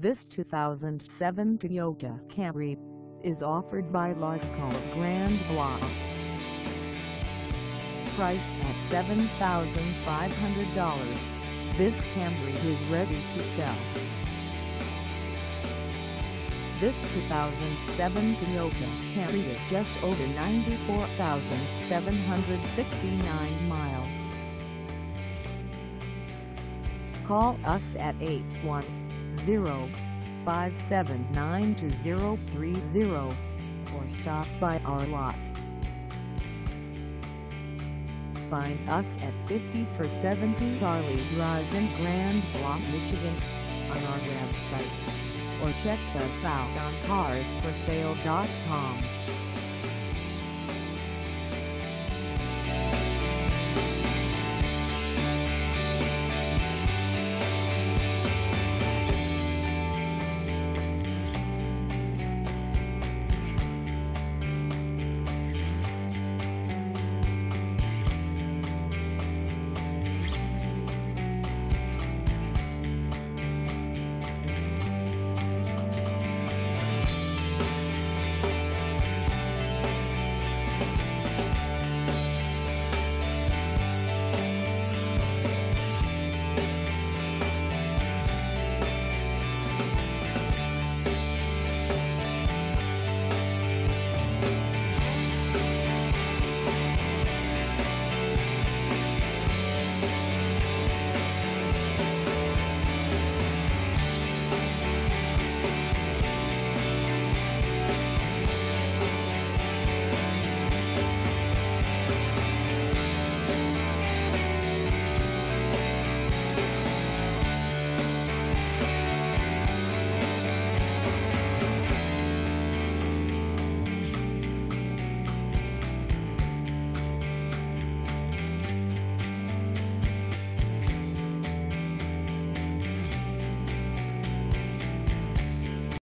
This 2007 Toyota Camry is offered by Lasco Grand Blanc. Priced at $7,500, this Camry is ready to sell. This 2007 Toyota Camry is just over 94,769 miles. Call us at 810-579-2030 or stop by our lot. Find us at 50-470 Charlie Drive in Grand Blanc, Michigan on our website, or check us out on carsforsale.com.